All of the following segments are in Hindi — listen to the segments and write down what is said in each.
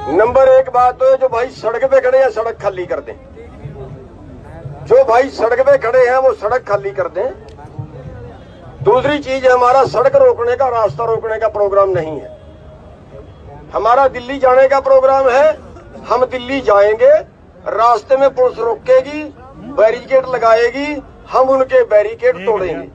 नंबर एक बात तो जो भाई सड़क पे खड़े हैं सड़क खाली कर दें। जो भाई सड़क पे खड़े हैं वो सड़क खाली कर दें। दूसरी चीज, हमारा सड़क रोकने का, रास्ता रोकने का प्रोग्राम नहीं है। हमारा दिल्ली जाने का प्रोग्राम है। हम दिल्ली जाएंगे, रास्ते में पुलिस रोकेगी, बैरिकेड लगाएगी, हम उनके बैरिकेड तोड़ेंगे।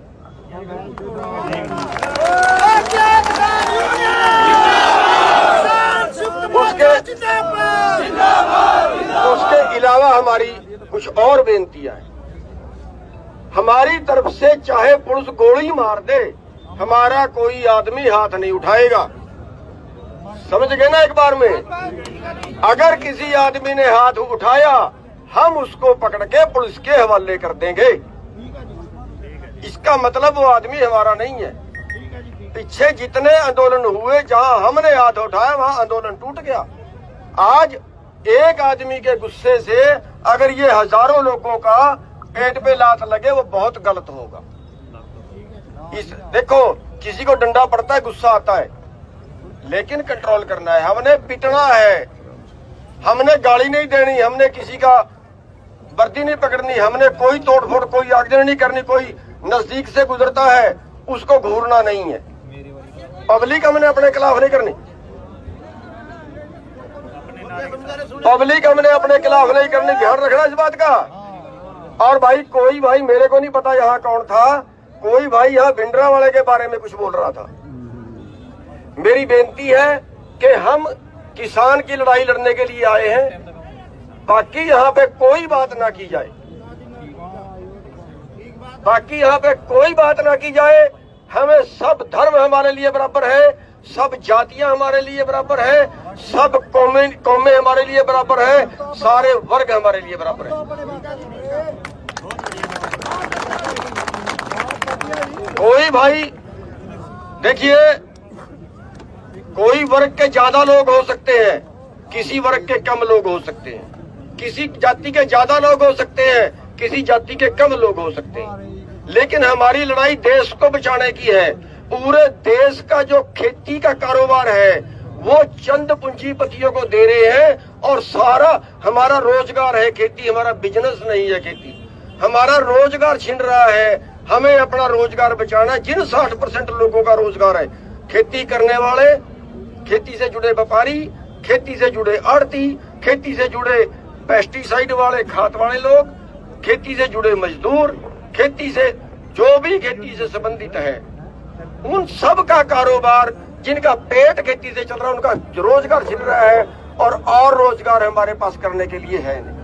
उसके अलावा हमारी कुछ और बेनतियां हैं। हमारी तरफ से चाहे पुलिस गोली मार दे, हमारा कोई आदमी हाथ नहीं उठाएगा। समझ गए ना एक बार में? अगर किसी आदमी ने हाथ उठाया, हम उसको पकड़ के पुलिस के हवाले कर देंगे। इसका मतलब वो आदमी हमारा नहीं है। पीछे जितने आंदोलन हुए, जहां हमने हाथ उठाया वहां आंदोलन टूट गया। आज एक आदमी के गुस्से से अगर ये हजारों लोगों का पेट पे लात लगे, वो बहुत गलत होगा। देखो, किसी को डंडा पड़ता है, गुस्सा आता है, लेकिन कंट्रोल करना है। हमने पिटना है, हमने गाली नहीं देनी, हमने किसी का वर्दी नहीं पकड़नी, हमने कोई तोड़फोड़, कोई आगजनी नहीं करनी। कोई नजदीक से गुजरता है उसको घूरना नहीं है। पब्लिक हमने अपने खिलाफ नहीं करनी, पब्लिक हमने अपने खिलाफ नहीं करनी। ध्यान रखना इस बात का। और भाई, कोई भाई, मेरे को नहीं पता यहाँ कौन था, कोई भाई यहाँ भिंडरा वाले के बारे में कुछ बोल रहा था। मेरी बेनती है कि हम किसान की लड़ाई लड़ने के लिए आए हैं, बाकी यहाँ पे कोई बात ना की जाए, बाकी यहाँ पे कोई बात ना की जाए। हमें सब धर्म हमारे लिए बराबर है, सब जातियां हमारे लिए बराबर है, सब कौमें हमारे लिए बराबर है, सारे वर्ग हमारे लिए बराबर है। कोई भाई, देखिए, कोई वर्ग के ज्यादा लोग हो सकते हैं, किसी वर्ग के कम लोग हो सकते हैं, किसी जाति के ज्यादा लोग हो सकते हैं, किसी जाति के कम लोग हो सकते हैं, लेकिन हमारी लड़ाई देश को बचाने की है। पूरे देश का जो खेती का कारोबार है वो चंद पूंजीपतियों को दे रहे हैं, और सारा हमारा रोजगार है खेती, हमारा बिजनेस नहीं है खेती। हमारा रोजगार छिन रहा है, हमें अपना रोजगार बचाना है। जिन 60% लोगों का रोजगार है, खेती करने वाले, खेती से जुड़े व्यापारी, खेती से जुड़े आड़ती, खेती से जुड़े पेस्टिसाइड वाले, खाद वाले लोग, खेती से जुड़े मजदूर, खेती से जो भी खेती से संबंधित है, उन सब का कारोबार, जिनका पेट खेती से चल रहा है, उनका रोजगार छिन रहा है, और रोजगार हमारे पास करने के लिए है नहीं।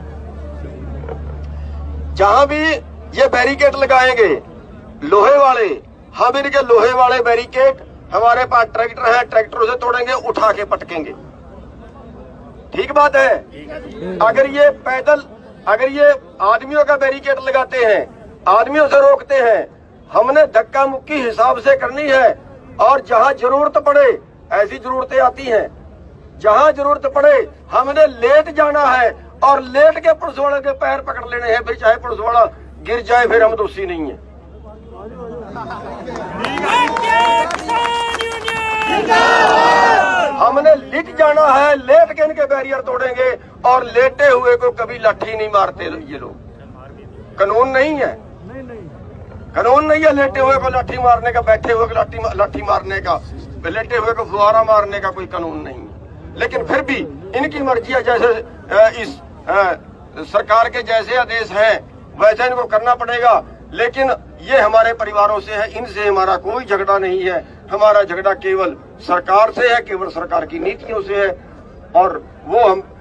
जहां भी ये बैरिकेड लगाएंगे लोहे वाले, हम इनके लोहे वाले बैरिकेड, हमारे पास ट्रैक्टर है, ट्रैक्टरों से तोड़ेंगे, उठा के पटकेंगे। ठीक बात है। अगर ये पैदल, अगर ये आदमियों का बैरिकेड लगाते हैं, आदमियों से रोकते हैं, हमने धक्का मुक्की हिसाब से करनी है। और जहां जरूरत पड़े, ऐसी जरूरतें आती हैं, जहां जरूरत पड़े हमने लेट जाना है, और लेट के पुलिस वाले के पैर पकड़ लेने हैं। फिर चाहे पुलिस वाला गिर जाए, फिर हम दोषी नहीं है। हमने लिट जाना है, लेट के इनके बैरियर तोड़ेंगे, और लेटे हुए को कभी लाठी नहीं मारते ये लोग। कानून नहीं है, कानून नहीं है लेटे हुए को लाठी मारने का, बैठे हुए को लाठी मारने का, लेटे हुए को फुहारा मारने का कोई कानून नहीं है। लेकिन फिर भी इनकी मर्जी है, जैसे इस सरकार के जैसे आदेश हैं वैसे इनको करना पड़ेगा। लेकिन ये हमारे परिवारों से है, इनसे हमारा कोई झगड़ा नहीं है। हमारा झगड़ा केवल सरकार से है, केवल सरकार की नीतियों से है, और वो हम